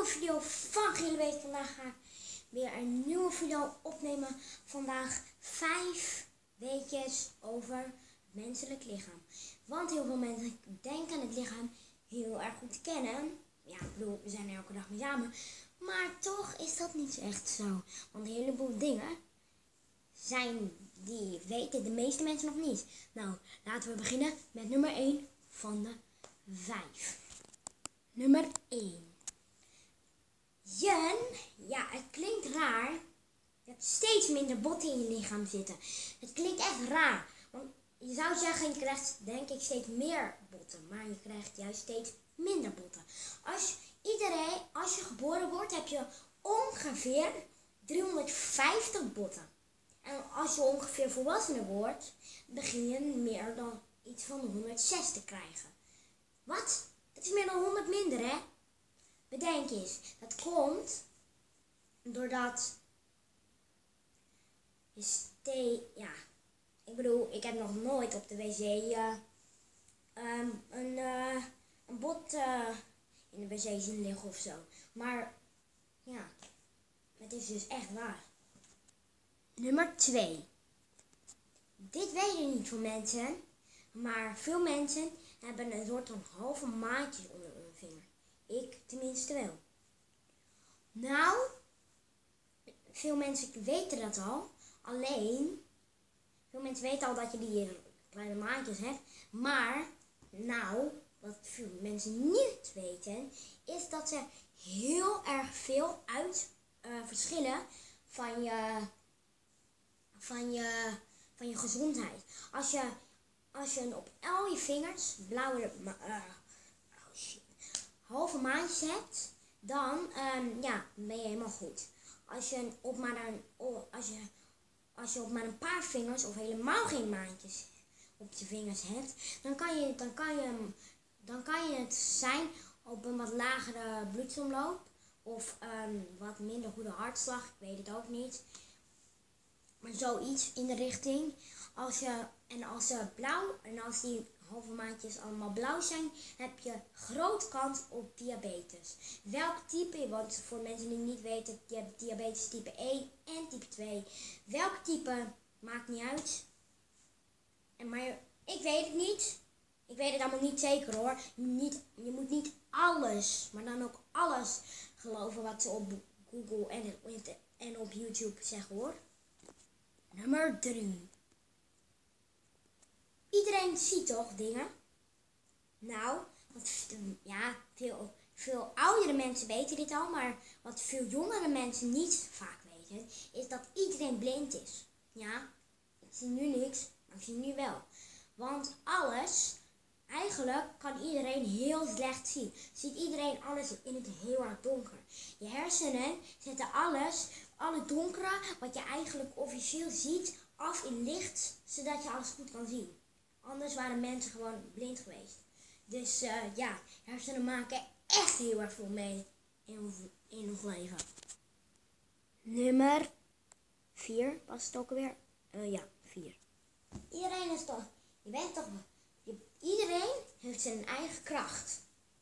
nieuwe video van Gilles. Vandaag ga ik weer een nieuwe video opnemen. Vandaag 5 weetjes over het menselijk lichaam. Want heel veel mensen denken het lichaam heel erg goed te kennen. Ja, ik bedoel, we zijn er elke dag mee samen. Maar toch is dat niet echt zo. Want een heleboel dingen die weten de meeste mensen nog niet. Nou, laten we beginnen met nummer 1 van de 5. Nummer 1. Ja, het klinkt raar. Je hebt steeds minder botten in je lichaam zitten. Het klinkt echt raar. Want je zou zeggen, je krijgt denk ik steeds meer botten. Maar je krijgt juist steeds minder botten. Als je geboren wordt, heb je ongeveer 350 botten. En als je ongeveer volwassen wordt, begin je meer dan iets van 106 te krijgen. Wat? Dat is meer dan 100 minder, hè? Bedenk eens, dat komt doordat ik heb nog nooit op de wc een bot in de wc zien liggen of zo. Maar ja, het is dus echt waar. Nummer 2. Dit weten niet veel mensen, maar veel mensen hebben een soort van halve maatjes onder hun vinger. Ik tenminste wel. Nou, veel mensen weten dat al. Alleen, veel mensen weten al dat je die kleine maatjes hebt. Maar, nou, wat veel mensen niet weten, is dat ze heel erg veel verschillen van je gezondheid. Als je op al je vingers blauwe halve maatjes hebt, dan ben je helemaal goed. Als je op maar een paar vingers of helemaal geen maatjes op je vingers hebt, dan kan je het zijn op een wat lagere bloedsomloop of wat minder goede hartslag, ik weet het ook niet. Maar zoiets in de richting. Als die halve maatjes allemaal blauw zijn, heb je groot kans op diabetes. Welk type? Want voor mensen die niet weten, je hebt diabetes type 1 en type 2. Welk type maakt niet uit. Maar ik weet het niet. Ik weet het allemaal niet zeker hoor. Je moet niet alles, maar dan ook alles geloven wat ze op Google en op YouTube zeggen hoor. Nummer 3. Iedereen ziet toch dingen? Nou, veel oudere mensen weten dit al, maar wat veel jongere mensen niet vaak weten, is dat iedereen blind is. Ja, ik zie nu niks, maar ik zie nu wel. Want eigenlijk kan iedereen heel slecht zien. Ziet iedereen alles in het heel erg donker. Je hersenen zetten alle donkere, wat je eigenlijk officieel ziet, af in licht, zodat je alles goed kan zien. Anders waren mensen gewoon blind geweest. Dus hersenen maken echt heel erg veel mee in ons leven. Nummer 4, was het ook alweer? 4. Iedereen heeft zijn eigen kracht.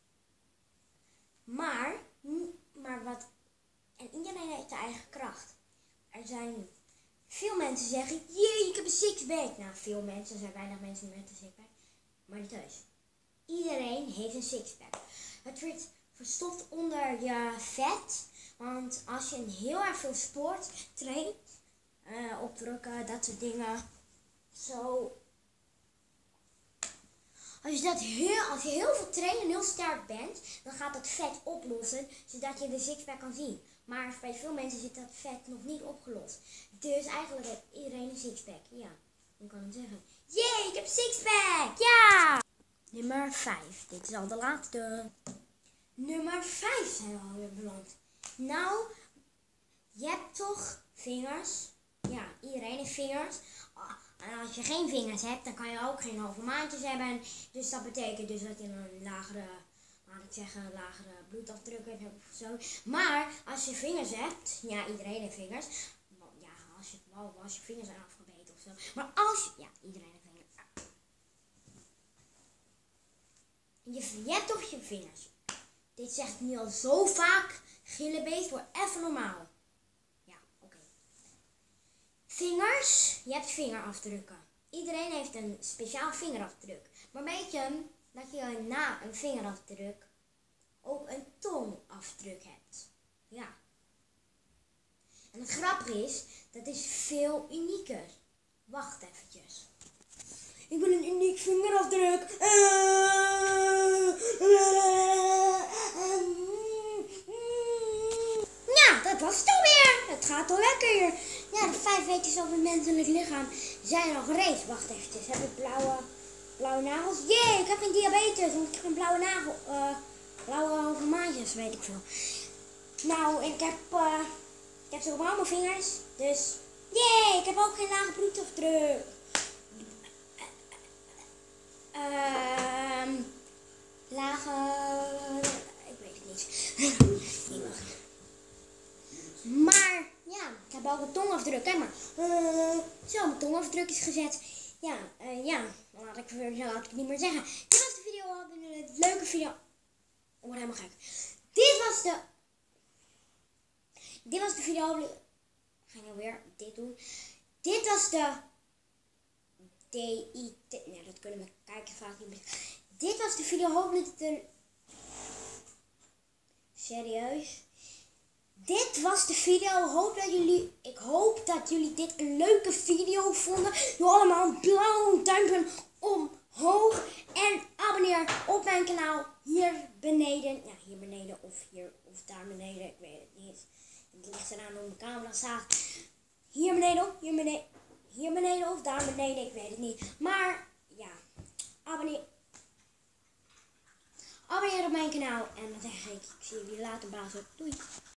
En iedereen heeft zijn eigen kracht. Er zijn veel mensen zeggen, jee, ik heb een sixpack. Nou, veel mensen, er zijn weinig mensen met een sixpack. Maar niet thuis. Iedereen heeft een sixpack. Het wordt verstopt onder je vet. Want als je heel erg veel sport traint, opdrukken, dat soort dingen. Als je heel veel traint en heel sterk bent, dan gaat dat vet oplossen, zodat je de sixpack kan zien. Maar bij veel mensen zit dat vet nog niet opgelost. Dus eigenlijk heeft iedereen een sixpack. Ja, dan kan ik zeggen. Jee, ik heb een sixpack! Ja! Nummer 5. Dit is al de laatste. Nummer 5 zijn we alweer beland. Nou, je hebt toch vingers? Ja, iedereen heeft vingers. En als je geen vingers hebt, dan kan je ook geen halve maatjes hebben. Dus dat betekent dus dat je een lagere bloedafdruk hebt of zo. Maar als je vingers hebt, ja, iedereen heeft vingers. Ja, als je vingers zijn afgebeten of zo. Maar iedereen heeft vingers. Je hebt toch je vingers. Dit zeg ik nu al zo vaak. Gillebeest, word even normaal. Ja, oké. Vingers. Je hebt vingerafdrukken. Iedereen heeft een speciaal vingerafdruk. Maar weet je dat je na een vingerafdruk ook een tongafdruk hebt? Ja. En het grappige is, dat is veel unieker. Wacht eventjes. Ik wil een uniek vingerafdruk. Ja, dat was het alweer. Het gaat al lekker hier. Ja, de 5 weetjes over het menselijk lichaam zijn al gereed. Wacht eventjes. Heb ik blauwe nagels? Jee, ik heb geen diabetes. Want ik heb een blauwe nagel. Blauwe halve maandjes, weet ik veel. Nou, ik heb ze op al mijn vingers. Dus, jee, ik heb ook geen lage bloedafdruk. Lage... Ik weet het niet. Nee, wacht. Maar, ja, ik heb ook een tongafdruk. Kijk maar. Zo, mijn tongafdruk is gezet. Ja, laat ik het niet meer zeggen. Dit was de video. Een leuke video. Ik word helemaal gek. Dit was de video. Ga ik nou weer dit doen. Dit was de... DIT. Nee, dat kunnen we kijken vaak niet meer. Dit was de video. Hopelijk dat het serieus. Dit was de video. Ik hoop dat jullie dit een leuke video vonden. Doe allemaal een blauwe duimpje omhoog. En abonneer op mijn kanaal hier beneden. Ja, hier beneden of hier of daar beneden. Ik weet het niet. Het ligt eraan hoe mijn camera staat. Hier beneden, hier beneden of daar beneden. Ik weet het niet. Maar ja, abonneer op mijn kanaal. En dan zeg ik zie jullie later, baas. Doei.